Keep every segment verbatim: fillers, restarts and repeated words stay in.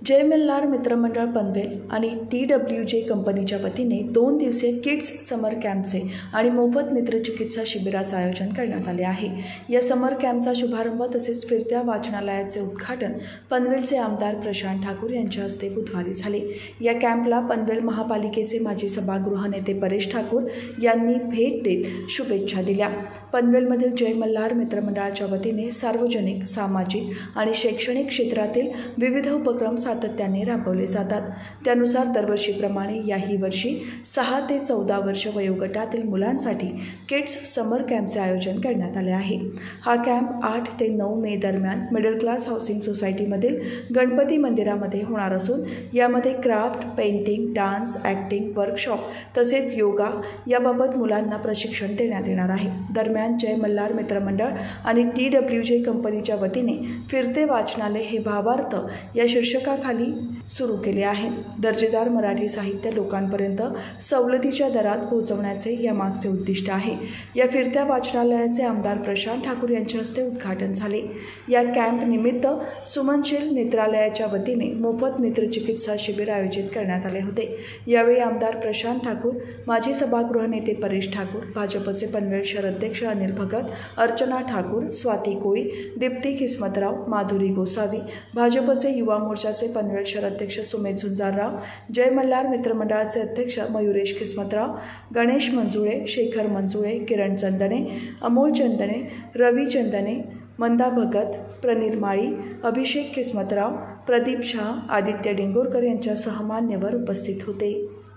जय मल्हार मित्रमंडळ पनवेल आणि T W J कंपनीच्या वतीने दोन दिवसीय किड्स समर कॅम्पचे आणि मोफत नेत्रचिकित्सा शिबिराचं आयोजन करण्यात आले आहे। या समर कॅम्पचा शुभारंभ तसेच फिरत्या वाचनालयाचे उद्घाटन पनवेलचे आमदार प्रशांत ठाकूर यांच्या हस्ते बुधवारी झाले। या कॅम्पला पनवेल महापालिकेचे माजी सभागृह नेते परेश ठाकूर यांनी भेट देत शुभेच्छा दिल्या। पनवेलमधील जय मल्हार मित्रमंडळाच्या वतीने सार्वजनिक, सामाजिक आणि शैक्षणिक क्षेत्रातील विविध उपक्रम सातत्याने राबवले जातात। त्यानुसार दरवर्षीप्रमाणे याही वर्षी सहा ते चौदा वर्ष वयोगटातील मुलांसाठी किड्स समर कॅम्पचे आयोजन करण्यात आले आहे। हा कॅम्प आठ ते नऊ मे दरम्यान मिडल क्लास हाऊसिंग सोसायटीमधील गणपती मंदिरामध्ये होणार असून यामध्ये craft, painting, dance, acting, workshop तसेच योगा याबाबत मुलांना प्रशिक्षण देण्यात येणार आहे। दरम्यान जय मल्हार मित्रमंडळ आणि टी डब्ल्यू जे कंपनीच्या वतीने फिरते वाचनालय हे भावार्थ या शीर्षकाखाली सुरू केले आहे। दर्जेदार मराठी साहित्य लोकांपर्यंत सवलतीच्या दरात पोहोचवण्याचे या मागचे उद्दिष्ट आहे। या फिरत्या वाचनालयाचे आमदार प्रशांत ठाकूर यांच्या हस्ते उद्घाटन झाले। या कॅम्प निमित्त सुमनशील नेत्रालयाच्या वतीने मोफत नेत्रचिकित्सा शिबिर आयोजित करण्यात आले होते। यावेळी आमदार प्रशांत ठाकूर, माजी सभागृह नेते परेश ठाकूर, भाजपचे पनवेल शहर अध्यक्ष अनिल भगत, अर्चना ठाकूर, स्वाती कोळी, दीप्ती किस्मतराव, माधुरी गोसावी, भाजपचे युवा मोर्चाचे पनवेल शहर अध्यक्ष सुमेध झुंजारराव, जय मल्हार मित्रमंडळाचे अध्यक्ष मयुरेश किस्मतराव, गणेश मंजुळे, शेखर मंजुळे, किरण चंदने, अमोल चंदने, रवी चंदने, मंदा भगत, प्रनील माळी, अभिषेक किस्मतराव, प्रदीप शाह, आदित्य डिंगोरकर यांच्यासह मान्यवर उपस्थित होते।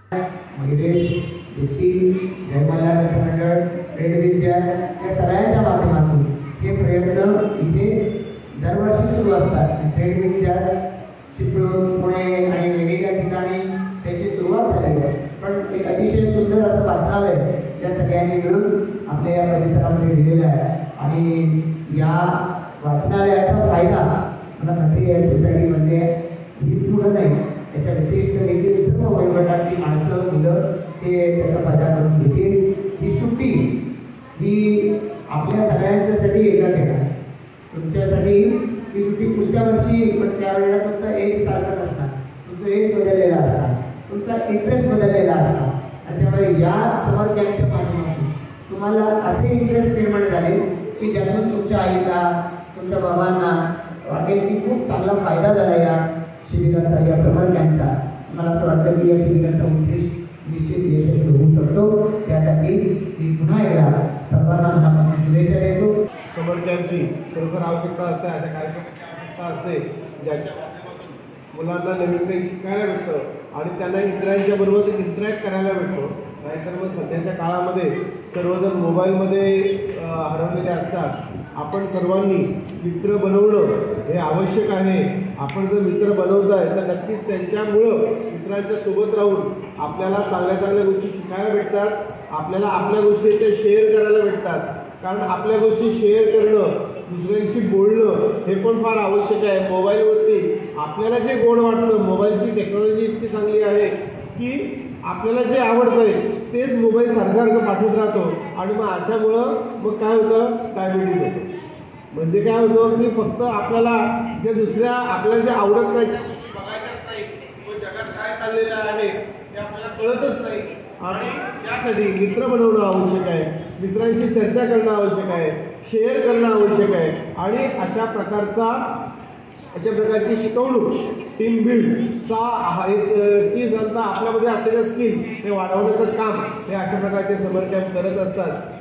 मयुरेश, दीप्ती, जय मल्हार मित्रमंडळ, रेड विजया या सगळ्यांच्या माध्यमातून हे प्रयत्न इथे दरवर्षी सुरू असतात। ट्रेड विजया चिपळूण, पुणे आणि वेगवेगळ्या ठिकाणी त्याची सुरुवात झाली आहे, पण एक अतिशय सुंदर असं वाचनालय या सगळ्यांनी मिळून आपल्या या परिसरामध्ये दिलेलं आहे आणि या वाचनालयाचा फायदा मला खात्री आहे सोसायटीमध्ये हीच मुलं नाही, त्याच्या व्यतिरिक्त देखील सर्व वयोगटातली माणसं, मुलं ते त्याचा फायदा करून घेतील। ही सुट्टी ही आपल्या सगळ्यांच्यासाठी एकच येणार, तुमच्यासाठी ही सुट्टी पुढच्या वर्षी, पण त्यावेळेला तुमचा एज सारखा असणार, तुमचं एज बदललेला असणार, तुमचा इंटरेस्ट बदललेला असणार आणि त्यामुळे या समर कॅम्पच्या माध्यमातून तुम्हाला असे इंटरेस्ट निर्माण झाले की ज्यातून तुमच्या आईला, तुमच्या बाबांना वाटेल की खूप चांगला फायदा झाला या शिबिराचा, या समर कॅम्पचा। मला असं वाटतं की या शिबिराचा उद्देश निश्चित यशस्वी होऊ शकतो। त्यासाठी मी पुन्हा एकदा सर्वांना मनापासून शुभेच्छा देतो। समर कॅम्पची खरोखर आवश्यकता असते, अशा कार्यक्रमाची आवश्यकता असते ज्याच्या माध्यमातून मुलांना नवीन काही शिकायला भेटतं आणि त्यांना इतरांच्या बरोबर इंटरॅक्ट करायला भेटतो। नाहीतर मग सध्याच्या काळामध्ये सर्वजण मोबाईलमध्ये हरवलेले असतात। आपण सर्वांनी मित्र बनवणं हे आवश्यक आहे। आपण जर मित्र बनवताय तर नक्कीच त्यांच्यामुळं मित्रांच्या सोबत राहून आपल्याला चांगल्या चांगल्या गोष्टी शिकायला भेटतात, आपल्याला आपल्या गोष्टी ते शेअर करायला भेटतात। कारण आपल्या गोष्टी शेअर करणं, दुसऱ्यांशी बोलणं हे पण फार आवश्यक आहे। मोबाईलवरती आपल्याला जे गोड वाटतं, मोबाईलची टेक्नॉलॉजी इतकी चांगली आहे की आपल्याला जे आवडतंय तेच मोबाईल सारखं सारखं पाठवत राहतो आणि मग अशामुळं मग काय होतं, डायबिटीज होतं। म्हणजे काय होतं की फक्त आपल्याला जे दुसऱ्या आपल्याला जे आवडत नाही त्या गोष्टी बघायच्याच नाही, व जगात काय चाललेलं आहे ते आपल्याला कळतच नाही आणि त्यासाठी मित्र बनवणं आवश्यक आहे, मित्रांशी चर्चा करणं आवश्यक आहे, शेअर करणं आवश्यक आहे आणि अशा प्रकारचा अशा प्रकारची शिकवणूक, टीम बिल्डचा ची संस्था आपल्यामध्ये असलेल्या स्किल हे वाढवण्याचं काम हे अशा प्रकारचे समर कॅम्प करत असतात।